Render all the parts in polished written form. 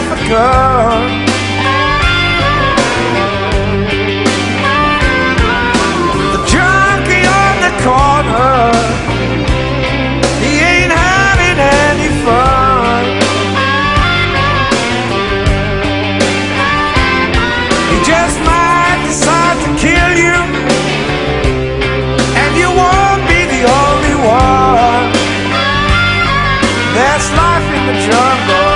myself a gun. The junkie on the corner, he ain't having any fun. He just might decide to kill you, and you won't be the only one. That's life in the jungle.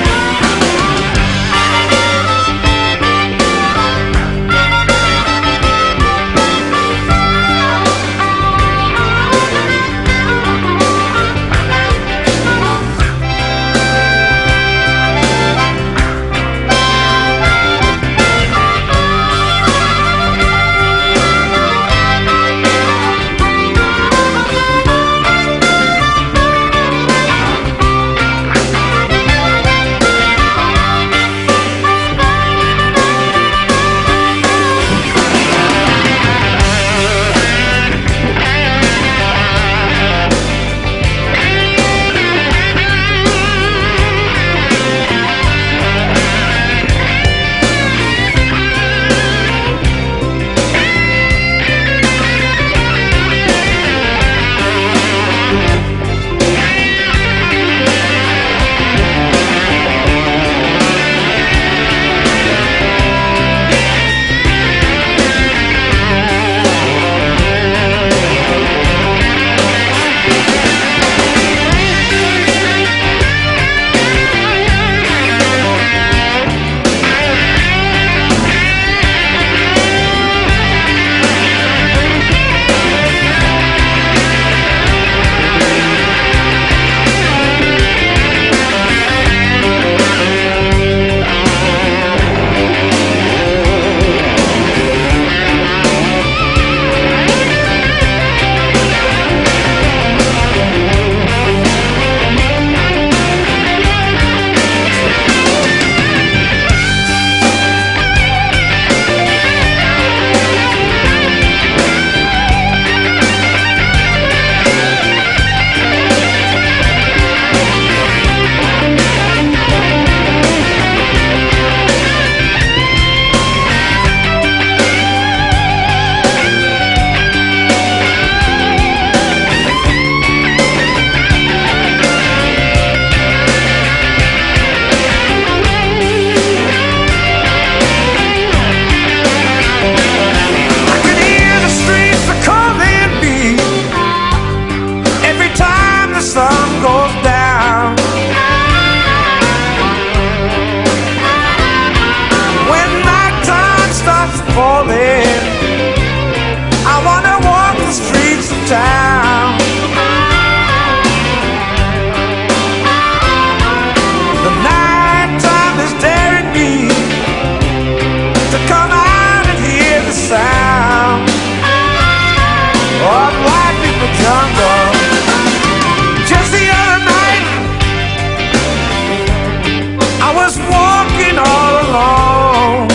I wanna walk the streets of town. The night time is daring me to come out and hear the sound of life in the jungle. Just the other night I was walking all alone.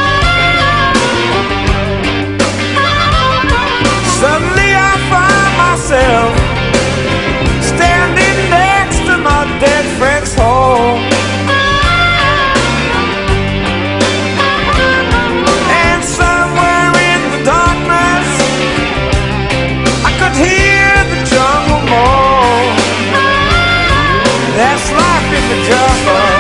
Suddenly I find myself standing next to my dead friend's home. And somewhere in the darkness I could hear the jungle moan. That's life in the jungle.